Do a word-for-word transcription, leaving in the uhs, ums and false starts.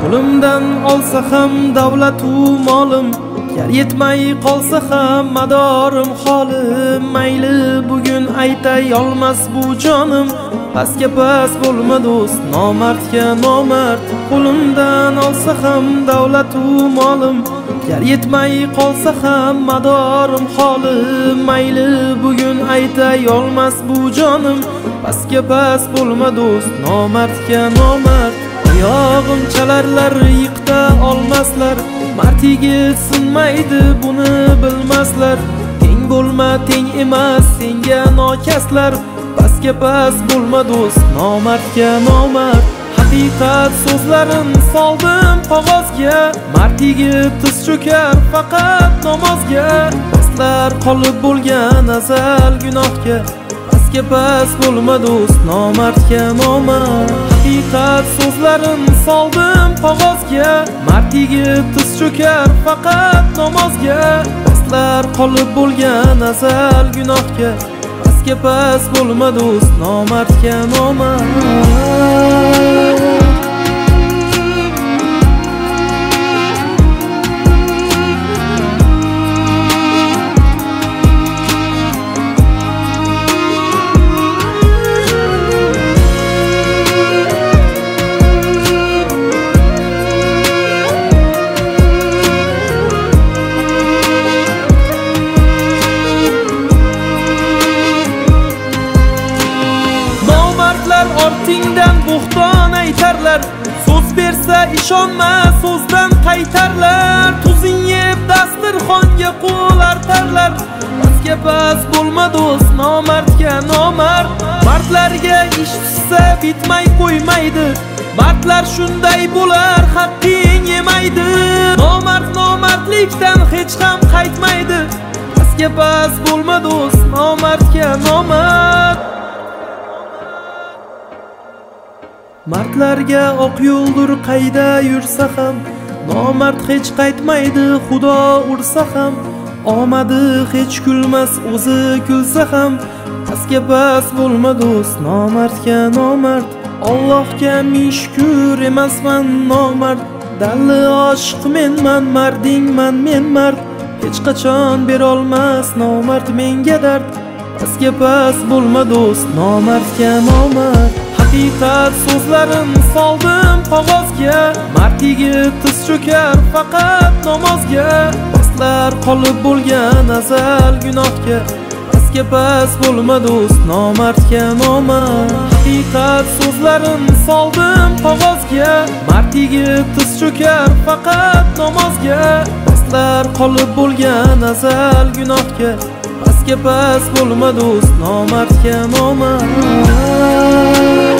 Qo'limdan olsa ham davlat u molim, yer yetmay qolsa ham madorim xolim. Mayli bugun aytay olmas bu jonim, pastga past bo'lma do'st, nomardga nomard. Qo'limdan olsa ham davlat u molim, yer yetmay qolsa ham madorim xolim. Mayli bugun aytay olmas bu jonim, pastga past bo'lma do'st, nomardga nomard. Oyog'im chalarlar, yiqta olmaslar, mard yigit sinmaydi buni bilmaslar. Teng bo'lma, teng emas senga nokaslar, pastga past bo'lma do'st, nomardga nomard. Haqiqat so'zlarim soldim qog'ozga, mard yigit tiz cho'kar faqat namozga. Pastlar qolib bo'lgan azal gunohga, pastga past bo'lma do'st, nomardga nomard. Haqiqat so'zlarim soldim qog'ozga, mard yigit tiz cho'kar faqat namozga. Pastlar qolib bo'lgan azal gunohga, pastga past bo'lma do'st, nomardga nomard. Ortingdan bo'xton aytarlar, so'z bersa ishonma, so'zdan qaytarlar. Tuzing yeb dasturxonga qo'l artarlar, pastga past bo'lma do'st, nomardga nomard. Mardlarga ish tushsa bitmay qo'ymaydi, mardlar shunday bo'lar, haqqing yemaydi. Nomard nomardlikdan hech ham qaytmaydi, pastga past bo'lma do'st, nomardga nomard. Mardlarga oq yo'ldir qayda yursa ham, nomard hech qaytmaydi xudo ursa ham. Omadi hech kulmas o'zi kulsa ham, pastga past bo'lma do'st, nomardga nomard. Allohga ming shukr emasman nomard, dalli oshiq menman, mardingman men mard. Hech qachon berolmas nomard menga dard, pastga past bo'lma do'st, nomardga nomard. Haqiqat so'zlarim soldim qog'ozga, mard yigit tiz cho'kar faqat namozga. Pastlar qolib bo'lgan azal gunohga, pastga past bo'lma do'st, nomardga nomard. Haqiqat so'zlarim soldim qog'ozga, mard yigit tiz cho'kar faqat namozga. Pastlar qolib bo'lgan azal gunohga, pastga past bo'lma do'st, nomardga nomard.